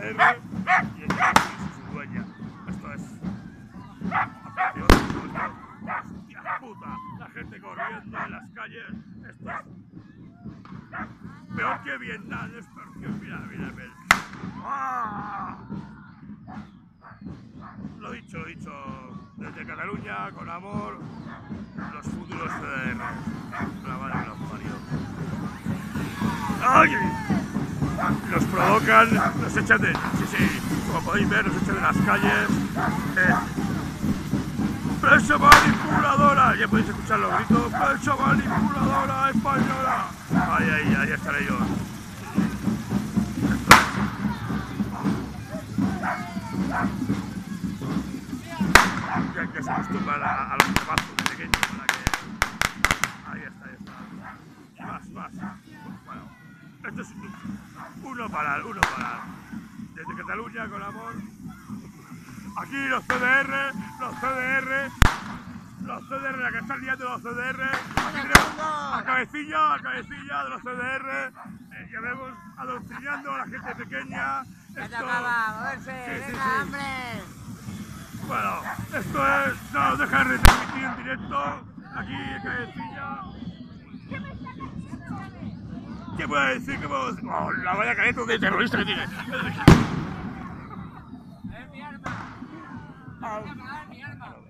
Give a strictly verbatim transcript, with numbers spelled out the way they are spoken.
C D R y el su dueña. Esto es... ¡Hostia puta! La gente corriendo en las calles. Esto es... peor que Vietnam, es peor que... Mira, mira, mira. ¡Ah! Lo dicho, lo dicho. Desde Cataluña, con amor, los futuros C D R. La madre que los parió. ¡Ay! Nos provocan, nos echan de... Sí, sí, como podéis ver, nos echan de las calles. Eh, ¡Prensa manipuladora! Ya podéis escuchar los gritos. ¡Prensa manipuladora española! Ahí, ahí, ahí están ellos. Ya que se acostumbran a, a los trabajos pequeños para que... Ahí está, ahí está. Más, más. Bueno, esto es uno para uno para desde Cataluña, con amor. Aquí los C D R, los C D R, los C D R, la que están liando los C D R. Aquí tenemos a cabecilla, a cabecilla de los C D R. Eh, ya vemos adoctrinando a la gente pequeña. ¡Que te acaba! ¡Moverse! Sí, sí, ¡Venga, sí. hombre! Bueno, esto es... No, deja de retransmitir en directo. Aquí, a cabecilla. ¿Qué puedo decir? ¿Qué puedo decir? Oh, la vaya careta de terrorista que tiene. ¡Es mi arma! ¡Es mi arma!